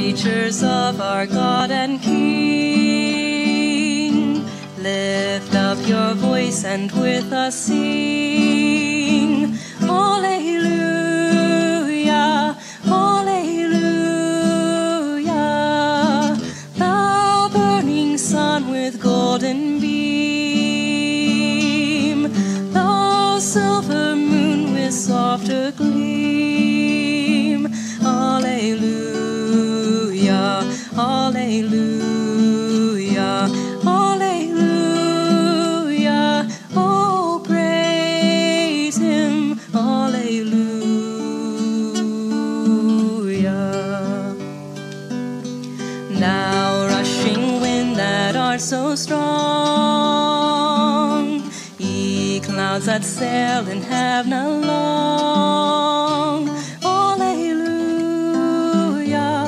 creatures of our God and King, lift up your voice and with us sing. Alleluia, alleluia. Thou burning sun with golden beam, thou silver moon with softer gleam. Alleluia, alleluia, alleluia. Oh, praise him, alleluia. Thou rushing wind that art so strong, ye clouds that sail in heaven along. Alleluia,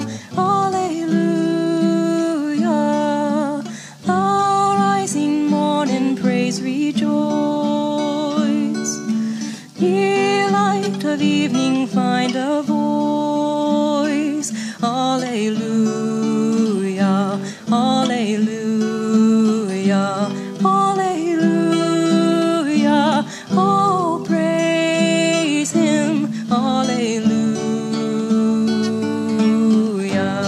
alleluia. Thou rising morn in praise rejoice, ye light of evening find a voice. Alleluia, alleluia, alleluia. Oh, praise him, alleluia.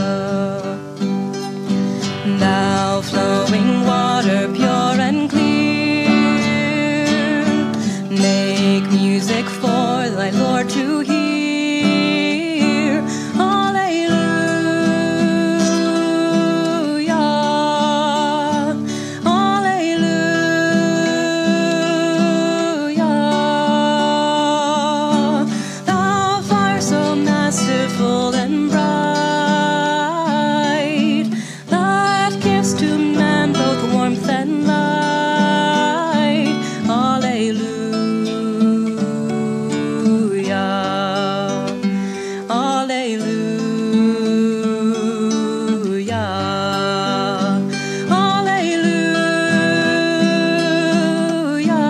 Thou flowing water pure and clear, make music for thy Lord to hear. Masterful and bright, that gives to man both warmth and light. Alleluia, alleluia, alleluia.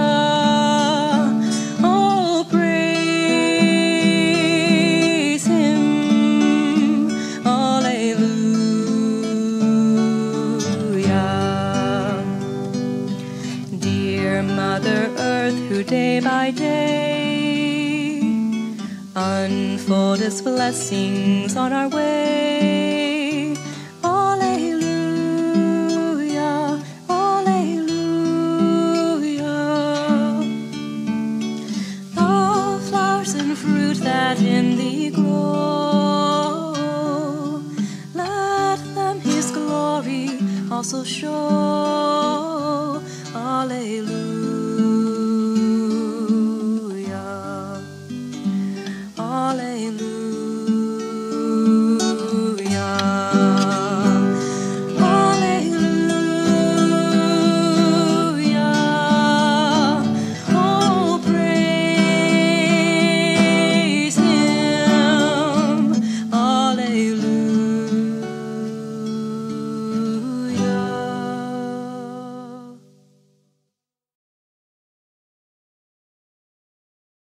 Oh, praise him, alleluia. Dear Mother Earth, who day by day unfoldest blessings on our way. Alleluia, alleluia. The flowers and fruit that in thee grow, let them his glory also show.